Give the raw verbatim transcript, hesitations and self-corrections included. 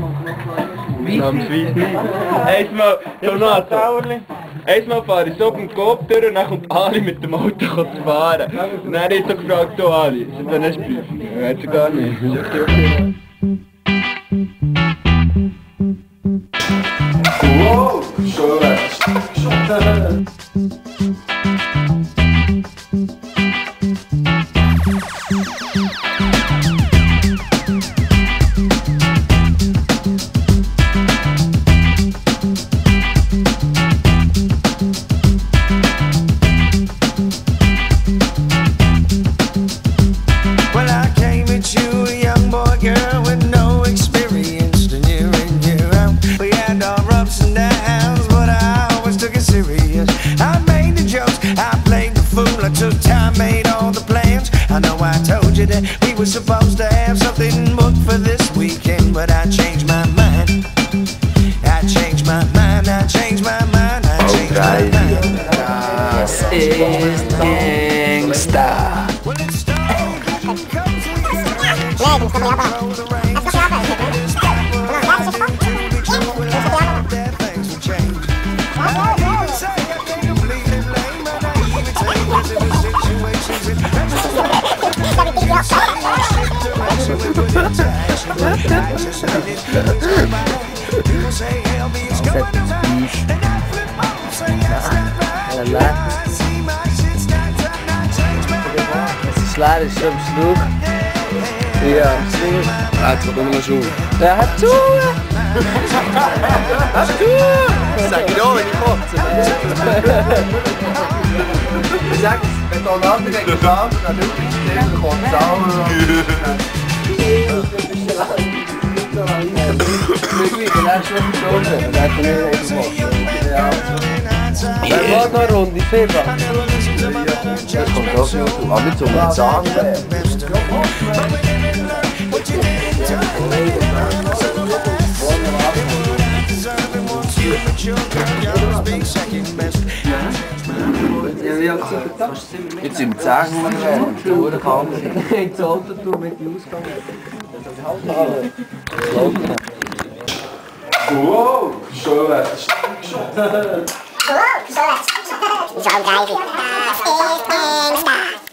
Namensweise nicht. Einmal, Donato. Einmal fahre ich so beim Coop durch und dann kommt Ali mit dem Auto zu fahren. Und dann habe ich so gefragt, du Ali, ist das eine Prüfung? Ja, hat sie gar nicht. Wow, schön. We were supposed to have something booked for this weekend, but I changed my mind. I changed my mind, I changed my mind, I changed my mind. Das ist Gangsta. Es ist leer, es ist schon am Schluch. Ja, Ah, jetzt kommt noch Schuhe. der hat zu! Hat zu! Sag ich auch, wenn ich kotze. Ich sag, wenn du einen anderen Examen dann wirklich stehen, kommt es auch. Wer war noch Runde Feba? Das kommt auch so, aber nicht so mit Zahn. Jetzt sind wir zehn Minuten gekommen. Ins Auto tun mit dem Ausgang. Wow, schön. Wow, so, so, so, so, so, so, so, so, so, so,